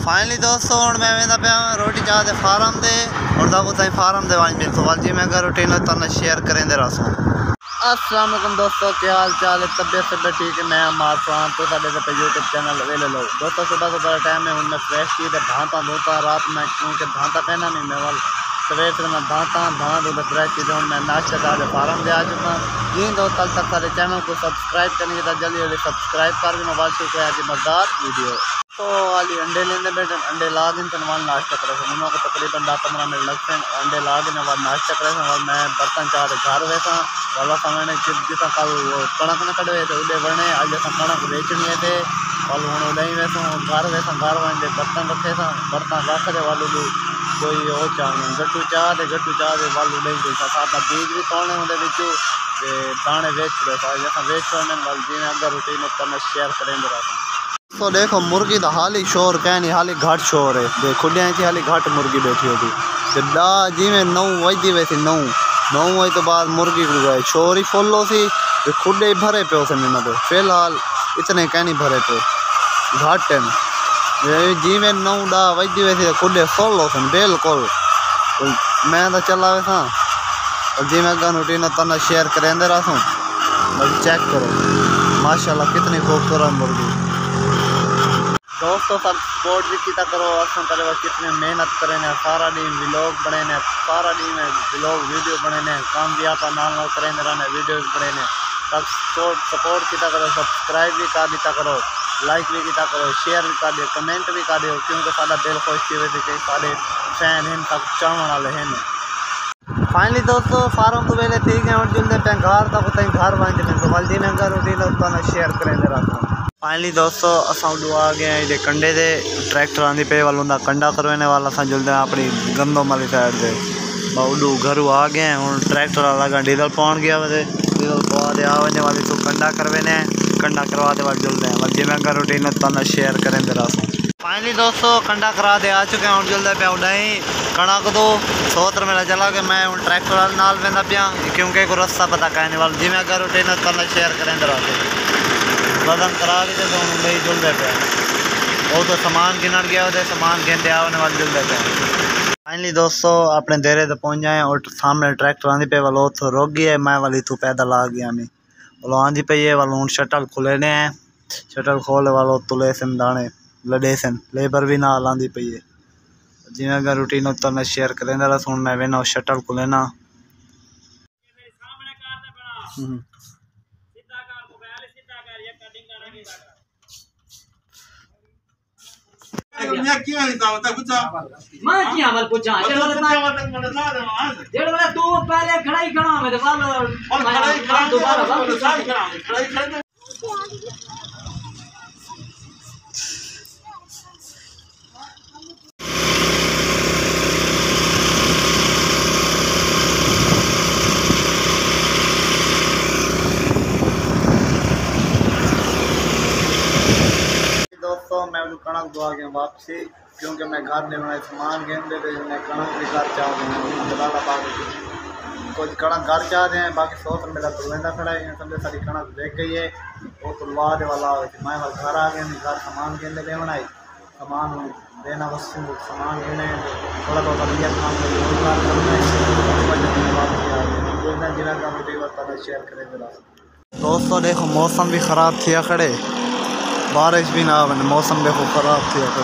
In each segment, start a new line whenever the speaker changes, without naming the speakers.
Finally दोस्तों हूँ मैं वेंदा पिया रोटी चाह दे फार्म दे और दाको ताई फार्म दे वाली मिल सवाल जी मैं अगर रूटीन तना शेयर करेंदे रसूँ। अस्सलाम वालेकुम दोस्तों, क्या हाल चाल है? तबियत सब ठीक है। मैं अमार खान तो साढ़े पे यूट्यूब चैनल वेले लो दोस्तों। सुबह सुबह टाइम है उनमें फ्रेश की धांता धोता रात में क्योंकि धांता पहना नहीं मैं वाल सवेर से मैं धांता धान उधर फ्रेश की मैं नाश्ता दाल फार्म दे आ चुका जी। दो कल तक सारे चैनल को सब्सक्राइब करने का जल्दी जल्दी सब्सक्राइब कर भी मोबाइल से कोई आज मज़ेदार वीडियो तो वाली अंडे लेने बैठे अंडे ला दिन तो वाल नाश्ता करे उन्होंने को तकरीबन 10-15 मिनट लगते हैं अंडे ला दिन वाल नाश्ता करे और मैं बर्तन चाह घर वैसा वाला समय जितना कल वो कणक न कड़े थे उड़े वरने अज अस कणक बेचनी थे वाल हूँ उड़ाई वैसा घर वैसा घर वे बर्तन रखे सा बर्तन रख दे वालू कोई वो चाह गट्टू चाह दे वाल उड़ाई गई साथ बीज भी तोड़ने होंगे दाने वेच रहे वेच छोड़ने वाल जी अगर रूटीन मैं शेयर करेंगे रहा तो देखो मुर्गी तो हाली शोर कहीं नहीं हाली घट शोर है देख खुलिया थी हाली घट मुर्गी बैठी होती डा जी में 9 बजती वैसी 9 बजे तो बाद मुर्गी को गए शोर ही फुल सी खुडे ही भरे पे उसे मिन पे फिलहाल इतने कहीं नहीं भरे पे घट है जी में 9 बजती वैसी तो खुडे फुल सन बिल्कुल मैं तो चला वैसा और जी मैं अगर रूटीन तना शेयर करेंदे रहा चेक करो माशाल्लाह कितनी खूबसूरत मुर्गी दोस्तों। सब सपोर्ट भी किया करो असम करे कितने मेहनत करें सारा दिन व्लॉग बने सारा दिन व्लॉग वीडियो बने काम भी आप नाल करें रहने वीडियो भी बने सब सपोर्ट किया करो सब्सक्राइब भी कर दिया करो लाइक भी किया करो शेयर भी कर दियो कमेंट भी कर दियो क्योंकि सारा दिल खुश थी वैसे कई सारे फैन हैं सब चाहने वाले हैं। फाइनली दोस्तों फार्म तो वेले ठीक है और जुलते पे घर तक घर बन तो वाल दिन अगर रूटीन शेयर करें रहा। फाइनली दोस्तों असा उडू आ गए हैं ये कंडे दे ट्रैक्टर आंदी पे वालों कंडा करवाने वाला अस जुलते हैं अपनी गंदों वाली साइड से उडू घरू आ गए हैं हूँ ट्रैक्टर वाला डीजल पाउन गया वे डीजल पवा दे आने वाली तो कंडा करवाने कंडा करवा दे वाले जुलते हैं जिम्मे अगर रूटीन तना शेयर करें दे रहा। फाइनली दोस्तों कंडा करा दे आ चुके हैं हूँ जुलते पे उड़ाई कणक दो 100 मेरा चला के मैं हूँ ट्रैक्टर वाले नाल वेंदा पिया क्योंकि को रास्ता पता कहने वाला जिम्मे अगर रूटीन तना शेयर करें दे रहा बदन करा के तो नहीं जुलते पे वो तो सामान गिनर गया होते सामान गिनते आने वाले जुलते पे। फाइनली दोस्तों अपने देरे तो पहुँच जाए और सामने ट्रैक्टर आंदी पे वालो तो रोक गया मैं वाली तू पैदल आ गया मैं वालो आंदी पे ये वालों शटल खुले ने हैं शटल खोले वालो तुले सन दाने लड़े सन लेबर भी ना आंदी पे ये जिन्हें अगर रूटीन तो मैं शेयर करें रहा सुन मैं वेना शटल खुले ना
मैं क्या नहीं था बता कुछ
मैं क्या मत पूछा जेड़ वाला तू पहले खड़ा ही खड़ा मैं तो खड़ा दोबारा
दोस्तों मैं कणक दुआ गया वापसी क्योंकि मैं घर ले बनाए सामान गेंदे थे मैं कणक भी घर चाह रहे कुछ कणक घर चाह रहे हैं बाकी 100 मेरा तो लेंदा खड़ा है समझे सारी कणक देख गई है वो तो लवा दे वाला मैं वाल घर आ गए घर सामान गेंदे ले बनाई सामान देना बस सामान लेने थोड़ा बहुत अलियत काम जिला का मुझे शेयर करेंगे। दोस्तों देखो मौसम भी ख़राब थी खड़े बारिश भी ना बने मौसम देखो ख़राब थी करे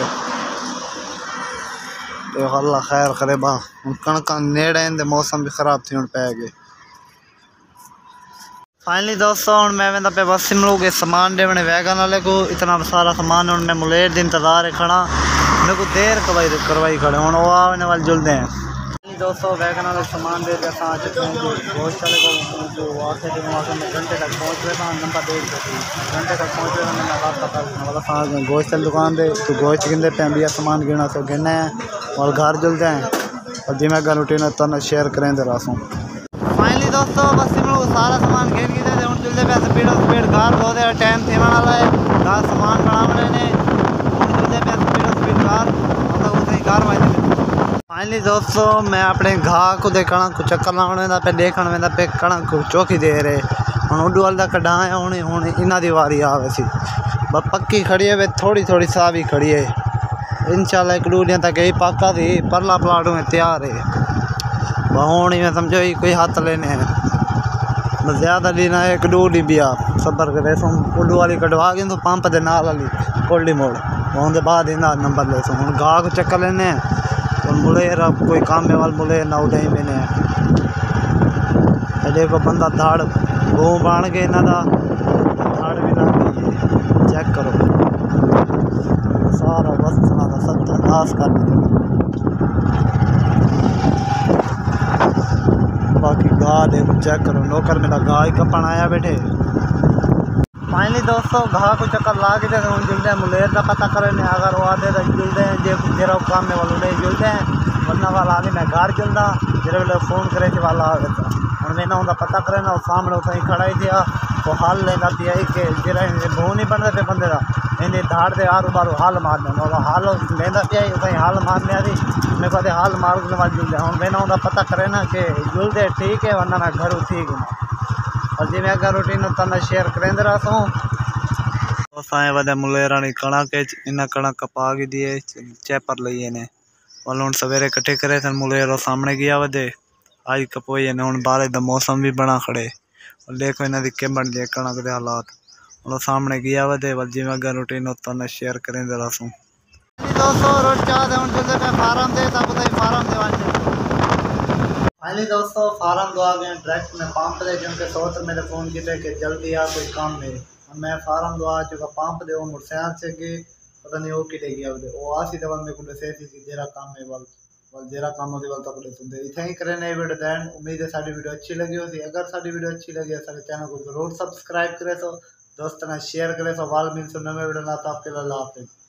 देखो अल्लाह खैर करे बा कणक नेड़े मौसम भी ख़राब थी हूँ पै गए। फाइनली दोस्तों हूँ मैं वेंदा पे बस सिमलू के सामान देने वैगन वाले को इतना सारा सामान हूँ मैं मुलेर दिन इंतजार है खड़ा मेरे को देर करवाई खड़े हूँ वो आने वाले जुलते हैं। दोस्तों वैगन वाले सामान दे दिया आ चुके हैं गोश्त वाले को आके मैं घंटे तक पहुँच रहे था नंबर 1 घंटे तक पहुँच रहे मैंने रास्ता कर गोश्त वाली दुकान दे तो गोश्त गिनते पे भैया सामान गिना तो गिनना है और घर जुलते हैं और जिम्मे अगर रूटीन तो शेयर करें दे रहा हूँ। फाइनली दोस्तों बस सारा सामान गिन गए हूँ जुलते पे स्पीड घर बहुत टाइम थी वाला है घर सामान बनाने ने जुलते पे स्पीड घर मतलब उसे घर वाले। फाइनली दोस्तों मैं अपने घाह को देखना को चक्कर लाने पे देखने वेंदा पे कणक चौकी दे रहे हम उडू वाल कढ़ाया हूँ इन्हों की वारी आवे सी बस पक्की खड़ी है वे थोड़ी थोड़ी सा भी खड़ी है इंशाल्लाह एक 2 दिन तक यही पक्का थी परला प्लाट में तैयार है होनी में समझो ही कोई हाथ लेने हैं ज़्यादा लेना है 1-2 दिन भी आप सबर करे उल्लू वाली कटवा गए तो पंप के नाल वाली कोल्डी मोड़ उनके बाद इन्हें नंबर ले हूँ गाह को चक्कर लेने और मुलेर कोई काम वाल मुलेर ना उड़े ही मैंने देखो बंदा धाड़ घूम बन के इन्हों का धाड़ भी लग गई है चेक करो सारा वस्तना का सत्यानाश कर दिया बाकी गाह देखो चेक करो नौकर मेरा गाह ही कपन आया बैठे फाइनली दोस्तों गाह को चक्कर ला के हम जुलते हैं मुलेर का पता करें अगर वो आते तो जुलते हैं जो जरा काम में वाले जुलते हैं वरना वाला आगे मैं घर जुलदा जरा वे फोन करे थे वाला आ गया हम मैंने उनका पता करे ना सामने उतना खड़ा ही था वो हाल लेना पिया कि जरा बो नहीं बनता पे बंदे का इन्हें धाड़ दे आरू बारू हाल मारने हाल लेना पिया उतना हाल मारने थी मैं कहते हाल मारने वाले जुलते हम मैंने उनका पता करे ना कि जुलते ठीक है वरना मैं घर ठीक हूँ और जी मैं अगर रूटीन तना शेयर करेंदे रहा असाए वह मुलेरानी कणक इन कणक कपा के दिए चैपर लिए ने और हूँ सवेरे कट्ठे करे थे मुलेर सामने गया वधे आज कपोई ने हूँ बारिश का मौसम भी बना खड़े और देखो इन्हों की के बन जाए कणक के हालात और सामने गया वधे जिम्मे अगर रूटीन तना शेयर करेंदे रहा दोस्तों रोज चाह फार्म दे फार्म दे फाइनली दोस्तों फार्म दो आ गए डायरेक्ट मैं पंप दे क्योंकि सोच मेरे फ़ोन किए कि जल्दी आ कोई काम नहीं मैं फार्म दो आ चुका पंप दे वो मोटरसाइकिल से गए पता नहीं वो कि ले गया वो आसी तो मेरे को दसे थी जेरा काम है वाल जेरा काम होती वाल तक सुनते इतना ही करें नई वीडियो दैन उम्मीद है सारी वीडियो अच्छी लगी होती अगर सारी वीडियो अच्छी लगी सारे चैनल को जरूर सब्सक्राइब करें तो दोस्तों ने शेयर करें तो वाल मिल नवे वीडियो ना तो आपके लिए अल्लाह हाफिज़।